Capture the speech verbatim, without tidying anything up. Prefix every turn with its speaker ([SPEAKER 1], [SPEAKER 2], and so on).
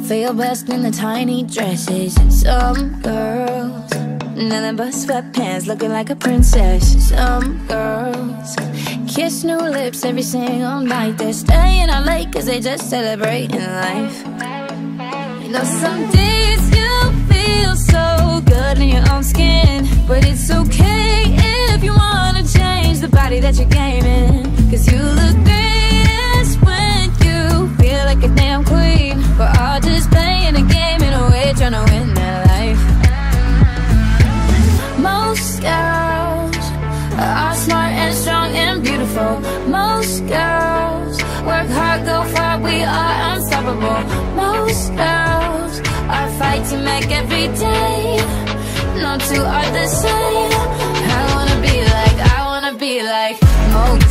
[SPEAKER 1] feel best in the tiny dresses. Some girls, nothing but sweatpants, looking like a princess. Some girls kiss new lips every single night. They're staying out late cause they just celebrating life. You know, some days you feel so good in your own skin, but it's okay if you wanna change the body that you're gaming. Cause you look greatest when you feel like a damn queen. We're all just playing a game in a way, trying to win that life. Most girls are smart and strong and beautiful. Most girls work hard, go far, we are unstoppable. Most girls are fighting back every day. No two are the same. I wanna be like, I wanna be like most